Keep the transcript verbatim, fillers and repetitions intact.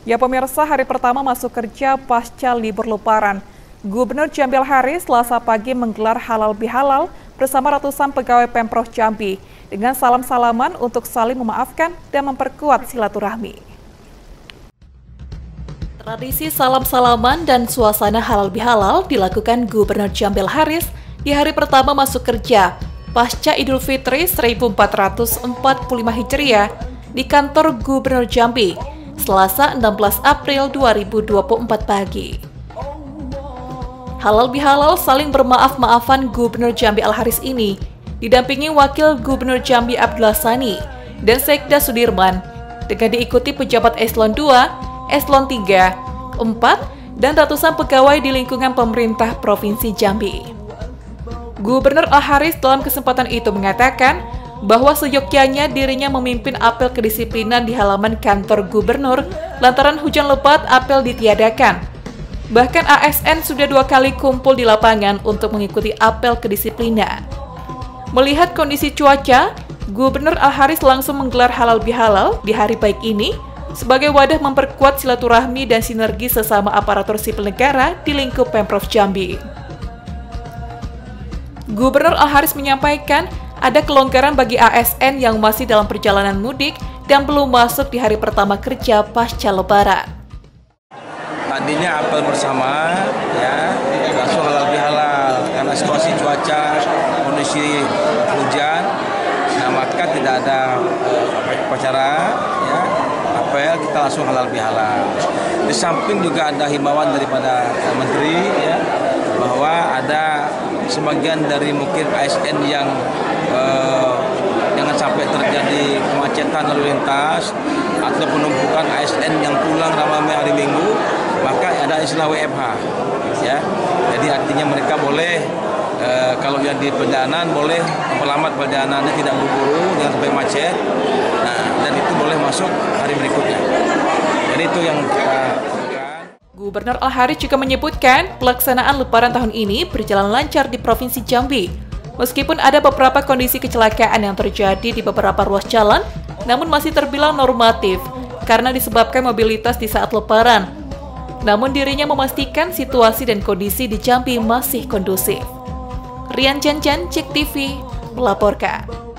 Ya pemirsa, hari pertama masuk kerja pasca libur Lebaran. Gubernur Jambi Al-Haris Selasa pagi menggelar halal bihalal bersama ratusan pegawai Pemprov Jambi dengan salam-salaman untuk saling memaafkan dan memperkuat silaturahmi. Tradisi salam-salaman dan suasana halal bihalal dilakukan Gubernur Jambi Al-Haris di hari pertama masuk kerja pasca Idul Fitri seribu empat ratus empat puluh lima Hijriah di kantor Gubernur Jambi, Selasa enam belas April dua ribu dua puluh empat pagi. Halal bihalal saling bermaaf-maafan Gubernur Jambi Al-Haris ini didampingi Wakil Gubernur Jambi Abdullah Sani dan Sekda Sudirman dengan diikuti pejabat eselon dua, eselon tiga, empat, dan ratusan pegawai di lingkungan pemerintah Provinsi Jambi. Gubernur Al-Haris dalam kesempatan itu mengatakan bahwa seyogyanya dirinya memimpin apel kedisiplinan di halaman kantor gubernur lantaran hujan lebat apel ditiadakan. Bahkan A S N sudah dua kali kumpul di lapangan untuk mengikuti apel kedisiplinan. Melihat kondisi cuaca, Gubernur Al-Haris langsung menggelar halal bihalal di hari baik ini sebagai wadah memperkuat silaturahmi dan sinergi sesama aparatur sipil negara di lingkup Pemprov Jambi. Gubernur Al-Haris menyampaikan ada kelonggaran bagi A S N yang masih dalam perjalanan mudik dan belum masuk di hari pertama kerja pasca Lebaran. Tadinya apel bersama, ya, langsung halal bihalal karena situasi cuaca, kondisi hujan, nah maka tidak ada uh, upacara, ya, apel kita langsung halal bihalal. Di samping juga ada himbauan daripada uh, Menteri, ya, bahwa ada sebagian dari mungkin A S N yang uh, jangan sampai terjadi kemacetan lalu lintas atau penumpukan A S N yang pulang ramai hari Minggu, maka ada istilah W F H, ya. Jadi artinya mereka boleh uh, kalau yang di perjalanan boleh memperlambat perjalanannya, tidak buru-buru jangan sampai macet. Nah, dan itu boleh masuk hari berikutnya. Jadi itu yang kita Gubernur Al-Haris juga menyebutkan pelaksanaan Lebaran tahun ini berjalan lancar di Provinsi Jambi. Meskipun ada beberapa kondisi kecelakaan yang terjadi di beberapa ruas jalan, namun masih terbilang normatif karena disebabkan mobilitas di saat Lebaran. Namun dirinya memastikan situasi dan kondisi di Jambi masih kondusif. Rian Janjan, Cek T V, melaporkan.